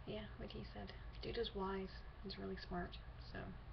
Yeah, like he said, dude is wise. He's really smart. So